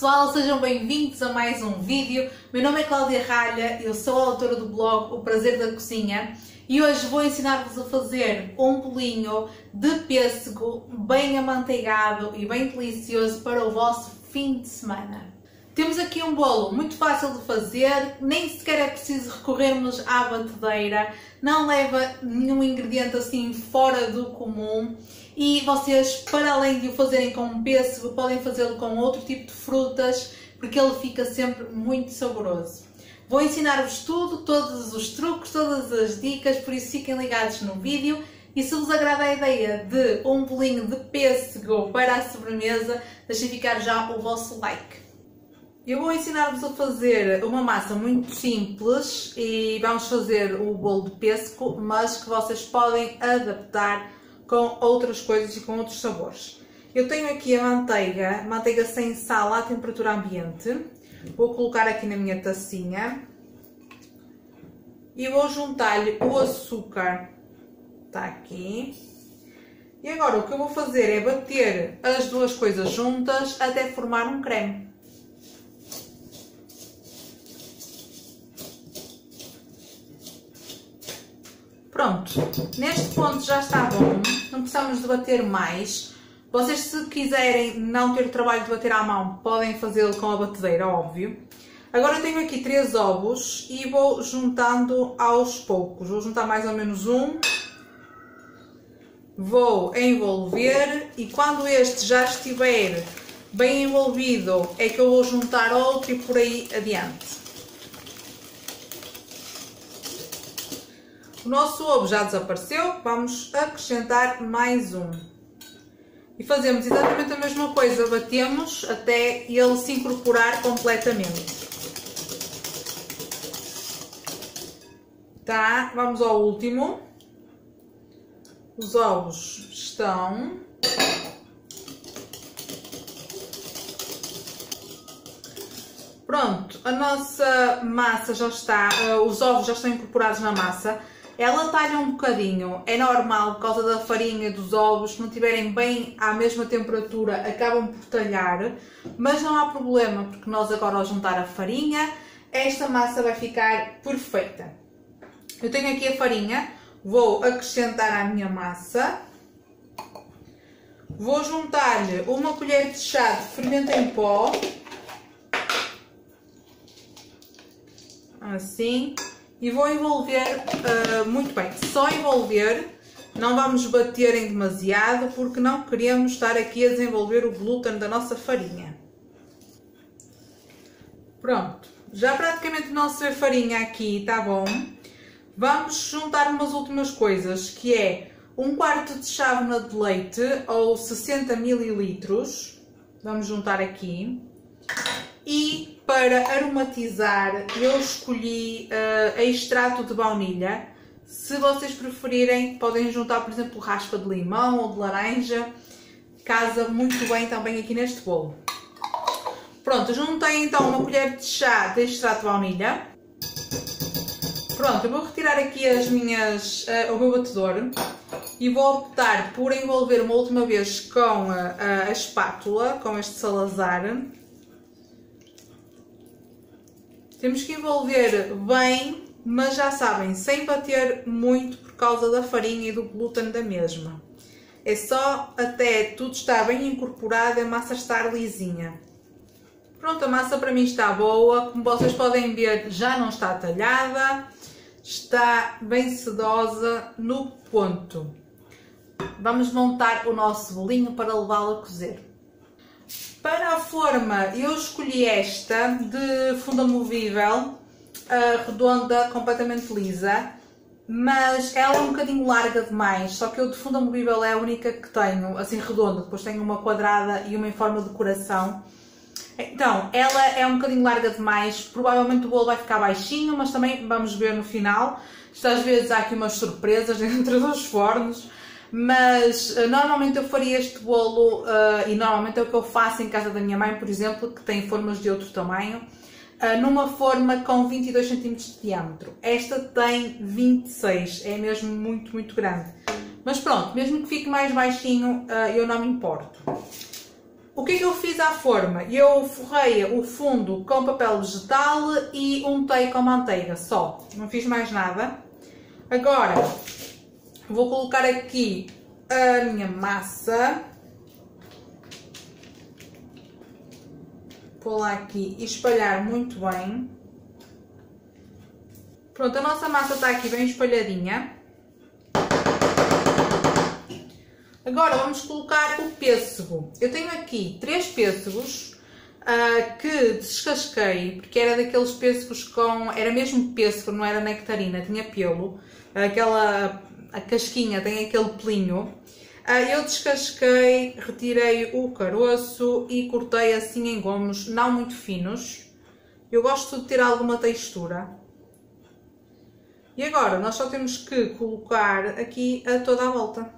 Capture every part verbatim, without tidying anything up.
pessoal, sejam bem-vindos a mais um vídeo. Meu nome é Cláudia Ralha, eu sou a autora do blog O Prazer da Cozinha e hoje vou ensinar-vos a fazer um bolinho de pêssego bem amanteigado e bem delicioso para o vosso fim de semana. Temos aqui um bolo muito fácil de fazer, nem sequer é preciso recorrermos à batedeira, não leva nenhum ingrediente assim fora do comum e vocês, para além de o fazerem com pêssego, podem fazê-lo com outro tipo de frutas, porque ele fica sempre muito saboroso. Vou ensinar-vos tudo, todos os truques, todas as dicas, por isso fiquem ligados no vídeo. E se vos agrada a ideia de um bolinho de pêssego para a sobremesa, deixem ficar já o vosso like. Eu vou ensinar-vos a fazer uma massa muito simples e vamos fazer o bolo de pêssego, mas que vocês podem adaptar com outras coisas e com outros sabores. Eu tenho aqui a manteiga, manteiga sem sal à temperatura ambiente. Vou colocar aqui na minha tacinha e vou juntar-lhe o açúcar. Está aqui. E agora o que eu vou fazer é bater as duas coisas juntas até formar um creme. Pronto, neste ponto já está bom, não precisamos de bater mais. Vocês, se quiserem não ter o trabalho de bater à mão, podem fazê-lo com a batedeira, óbvio. Agora eu tenho aqui três ovos e vou juntando aos poucos. Vou juntar mais ou menos um. Vou envolver e quando este já estiver bem envolvido é que eu vou juntar outro e por aí adiante. O nosso ovo já desapareceu, vamos acrescentar mais um. E fazemos exatamente a mesma coisa, batemos até ele se incorporar completamente. Tá, vamos ao último. Os ovos estão. Pronto, a nossa massa já está, os ovos já estão incorporados na massa. Ela talha um bocadinho, é normal por causa da farinha e dos ovos, se não estiverem bem à mesma temperatura acabam por talhar, mas não há problema porque nós agora ao juntar a farinha, esta massa vai ficar perfeita. Eu tenho aqui a farinha, vou acrescentar à minha massa, vou juntar-lhe uma colher de chá de fermento em pó, assim. E vou envolver uh, muito bem, só envolver, não vamos bater em demasiado porque não queremos estar aqui a desenvolver o glúten da nossa farinha. Pronto, já praticamente não se vê farinha aqui, tá bom? Vamos juntar umas últimas coisas, que é um quarto de chávena de leite ou sessenta mililitros, vamos juntar aqui. E para aromatizar eu escolhi uh, extrato de baunilha. Se vocês preferirem podem juntar, por exemplo, raspa de limão ou de laranja. Casa muito bem também aqui neste bolo. Pronto, juntei então uma colher de chá de extrato de baunilha. Pronto, eu vou retirar aqui as minhas, uh, o meu batedor. E vou optar por envolver uma última vez com a, a, a espátula, com este Salazar. Temos que envolver bem, mas já sabem, sem bater muito por causa da farinha e do glúten da mesma. É só até tudo estar bem incorporado e a massa estar lisinha. Pronto, a massa para mim está boa. Como vocês podem ver, já não está talhada. Está bem sedosa no ponto. Vamos montar o nosso bolinho para levá-lo a cozer. Para a forma eu escolhi esta de funda movível, redonda, completamente lisa, mas ela é um bocadinho larga demais, só que eu de funda movível é a única que tenho, assim redonda, depois tenho uma quadrada e uma em forma de coração. Então, ela é um bocadinho larga demais, provavelmente o bolo vai ficar baixinho, mas também vamos ver no final. Isto às vezes há aqui umas surpresas dentro dos fornos. Mas uh, normalmente eu faria este bolo uh, e normalmente é o que eu faço em casa da minha mãe, por exemplo, que tem formas de outro tamanho, uh, numa forma com vinte e dois centímetros de diâmetro. Esta tem vinte e seis, é mesmo muito, muito grande. Mas pronto, mesmo que fique mais baixinho, uh, eu não me importo. O que é que eu fiz à forma? Eu forrei o fundo com papel vegetal e untei com manteiga só, não fiz mais nada. Agora vou colocar aqui a minha massa, vou lá aqui e espalhar muito bem. Pronto, a nossa massa está aqui bem espalhadinha. Agora vamos colocar o pêssego. Eu tenho aqui três pêssegos uh, que descasquei, porque era daqueles pêssegos com... era mesmo pêssego, não era nectarina, tinha pelo. Aquela a casquinha tem aquele pelinho. Uh, eu descasquei, retirei o caroço e cortei assim em gomos não muito finos. Eu gosto de ter alguma textura. E agora nós só temos que colocar aqui a toda a volta.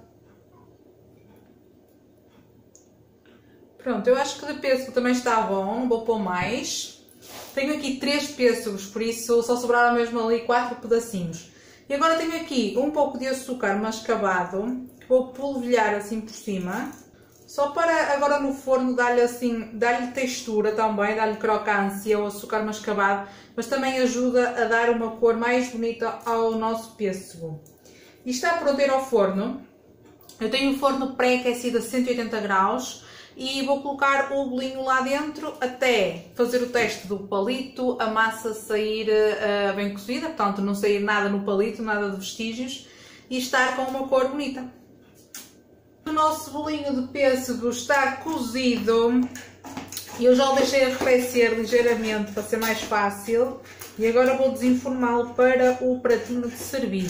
Pronto, eu acho que de pêssego também está bom, não vou pôr mais. Tenho aqui três pêssegos, por isso só sobraram mesmo ali quatro pedacinhos. E agora tenho aqui um pouco de açúcar mascavado, que vou polvilhar assim por cima. Só para agora no forno dar-lhe assim, dar-lhe textura também, dar-lhe crocância o açúcar mascavado, mas também ajuda a dar uma cor mais bonita ao nosso pêssego. E está pronto a ir ao forno. Eu tenho um forno pré-aquecido a cento e oitenta graus. E vou colocar o bolinho lá dentro até fazer o teste do palito, a massa sair uh, bem cozida, portanto não sair nada no palito, nada de vestígios, e estar com uma cor bonita. O nosso bolinho de pêssego está cozido e eu já o deixei arrefecer ligeiramente para ser mais fácil. E agora vou desenformá-lo para o pratinho de servir.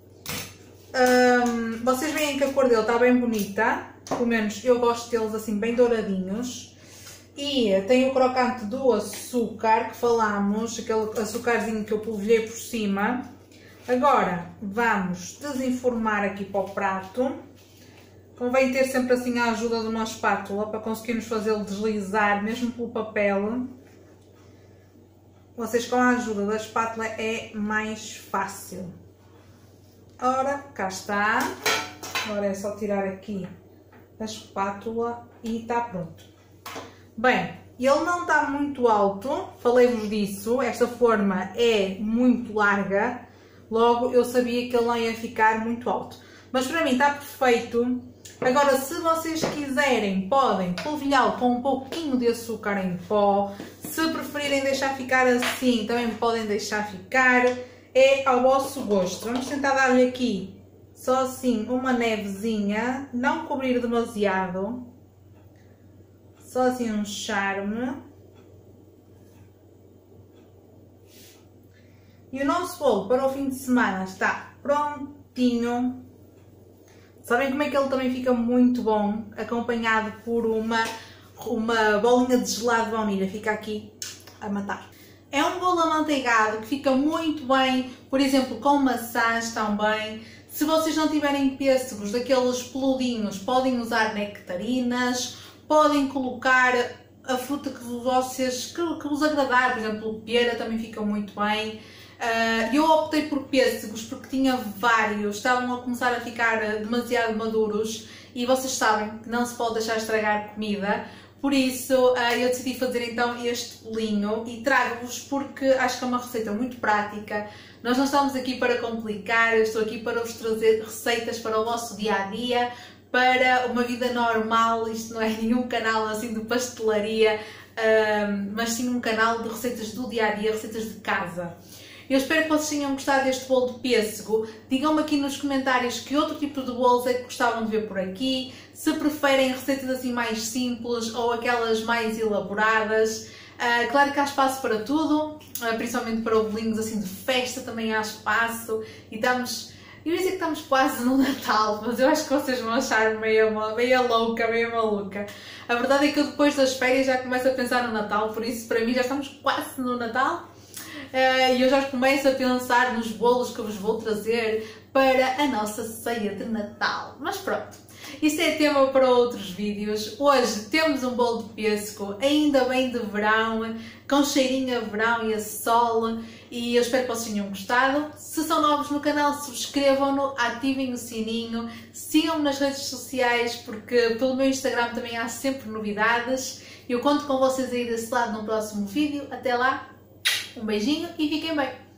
Um, vocês veem que a cor dele está bem bonita. Pelo menos eu gosto deles assim bem douradinhos. E tem o crocante do açúcar que falámos, aquele açucarzinho que eu polvilhei por cima. Agora vamos desenformar aqui para o prato. Convém ter sempre assim a ajuda de uma espátula para conseguirmos fazê-lo deslizar mesmo pelo papel. Vocês com a ajuda da espátula é mais fácil. Ora, cá está. Agora é só tirar aqui a espátula e está pronto. Bem, ele não está muito alto, falei-vos disso, esta forma é muito larga, logo eu sabia que ele não ia ficar muito alto. Mas para mim está perfeito. Agora, se vocês quiserem, podem polvilhá-lo com um pouquinho de açúcar em pó. Se preferirem deixar ficar assim, também podem deixar ficar. É ao vosso gosto. Vamos tentar dar-lhe aqui só assim uma nevezinha, não cobrir demasiado, só assim um charme. E o nosso bolo para o fim de semana está prontinho. Sabem como é que ele também fica muito bom, acompanhado por uma, uma bolinha de gelado de baunilha, fica aqui a matar. É um bolo amanteigado que fica muito bem, por exemplo, com maçãs também. Se vocês não tiverem pêssegos daqueles peludinhos, podem usar nectarinas, podem colocar a fruta que vocês que, que vos agradar, por exemplo, pera também fica muito bem. Uh, eu optei por pêssegos porque tinha vários, estavam a começar a ficar demasiado maduros e vocês sabem que não se pode deixar estragar comida. Por isso uh, eu decidi fazer então este bolinho e trago-vos porque acho que é uma receita muito prática. Nós não estamos aqui para complicar, eu estou aqui para vos trazer receitas para o vosso dia-a-dia, para uma vida normal. Isto não é nenhum canal assim de pastelaria, uh, mas sim um canal de receitas do dia-a-dia, receitas de casa. Eu espero que vocês tenham gostado deste bolo de pêssego. Digam-me aqui nos comentários que outro tipo de bolos é que gostavam de ver por aqui. Se preferem receitas assim mais simples ou aquelas mais elaboradas. Uh, claro que há espaço para tudo, uh, principalmente para bolinhos assim de festa também há espaço. E estamos, eu ia dizer que estamos quase no Natal, mas eu acho que vocês vão achar meio, meio louca, meio maluca. A verdade é que eu depois das férias já começo a pensar no Natal, por isso para mim já estamos quase no Natal. E uh, eu já começo a pensar nos bolos que eu vos vou trazer para a nossa ceia de Natal. Mas pronto, isso é tema para outros vídeos. Hoje temos um bolo de pêssego, ainda bem de verão, com cheirinho a verão e a sol. e eu espero que vocês tenham gostado. Se são novos no canal, subscrevam-no, ativem o sininho, sigam-me nas redes sociais, porque pelo meu Instagram também há sempre novidades. Eu conto com vocês aí desse lado no próximo vídeo. Até lá, um beijinho e fiquem bem!